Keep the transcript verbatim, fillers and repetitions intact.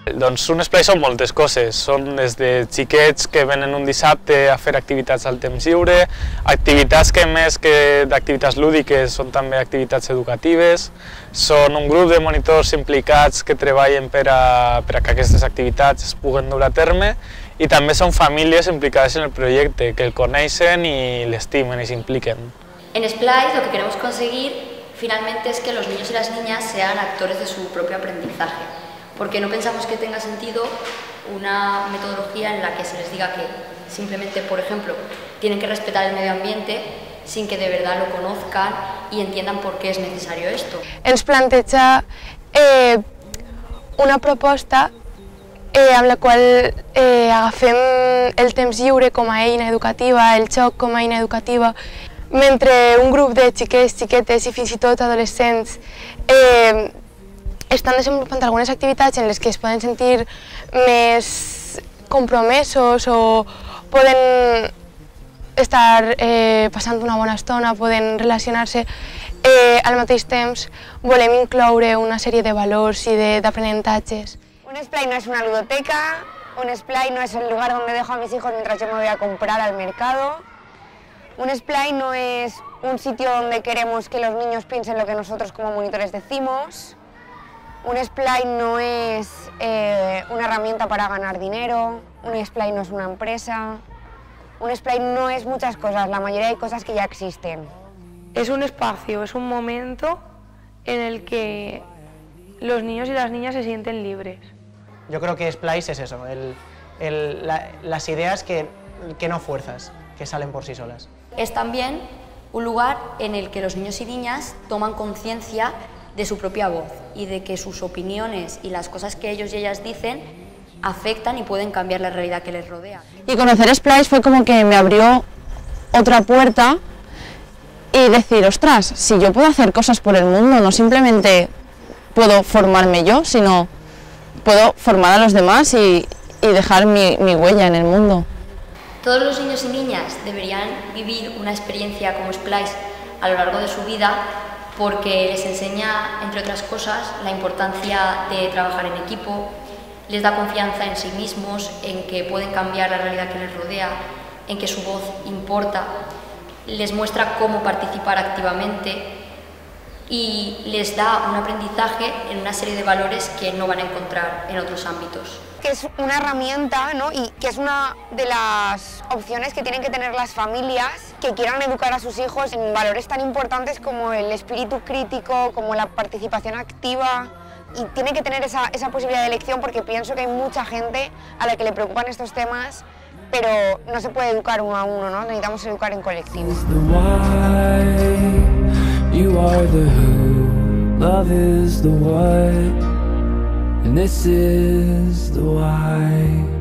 Doncs un esplai són moltes coses, són des de xiquets que venen un dissabte a fer activitats al temps lliure, activitats que més que d'activitats lúdiques són també activitats educatives, són un grup de monitors implicats que treballen per a, per a que aquestes activitats es puguen dur a terme i també són famílies implicades en el projecte, que el coneixen i l'estimen i s'impliquen. En Splice lo que queremos conseguir finalmente es que los niños y las niñas sean actores de su propio aprendizaje. Porque no pensamos que tenga sentido una metodología en la que se les diga que simplemente, por ejemplo, tienen que respetar el medio ambiente sin que de verdad lo conozcan y entiendan por qué es necesario esto. Ens planteja eh, una proposta eh, amb la qual eh, agafem el temps lliure com a eina educativa, el joc com a eina educativa, mentre un grup de xiquets, xiquetes i fins i tot adolescents eh, estan desenvolupant algunes activitats en les que es poden sentir més compromesos o poden estar eh, passant una bona estona, poden relacionar-se. Eh, al mateix temps volem incloure una sèrie de valors i d'aprenentatges. Un Splay no es una ludoteca, un Splay no es el lugar donde dejo a mis hijos mientras yo me voy a comprar al mercado. Un Splay no es un sitio donde queremos que los niños piensen lo que nosotros como monitores decimos. Un Splay no es eh, una herramienta para ganar dinero, un Splay no es una empresa, un Splay no es muchas cosas, la mayoría de cosas que ya existen. Es un espacio, es un momento en el que los niños y las niñas se sienten libres. Yo creo que Splice es eso, el, el, la, las ideas que, que no fuerzas, que salen por sí solas. Es también un lugar en el que los niños y niñas toman conciencia de su propia voz y de que sus opiniones y las cosas que ellos y ellas dicen afectan y pueden cambiar la realidad que les rodea. Y conocer Splice fue como que me abrió otra puerta y decir, ostras, si yo puedo hacer cosas por el mundo, no simplemente puedo formarme yo, sino puedo formar a los demás y, y dejar mi, mi huella en el mundo. Todos los niños y niñas deberían vivir una experiencia como Splice a lo largo de su vida porque les enseña, entre otras cosas, la importancia de trabajar en equipo, les da confianza en sí mismos, en que pueden cambiar la realidad que les rodea, en que su voz importa, les muestra cómo participar activamente y les da un aprendizaje en una serie de valores que no van a encontrar en otros ámbitos. Que es una herramienta, ¿no? Y que es una de las opciones que tienen que tener las familias que quieran educar a sus hijos en valores tan importantes como el espíritu crítico, como la participación activa, y tienen que tener esa, esa posibilidad de elección porque pienso que hay mucha gente a la que le preocupan estos temas, pero no se puede educar uno a uno, ¿no? Necesitamos educar en colectivo. And this is the why.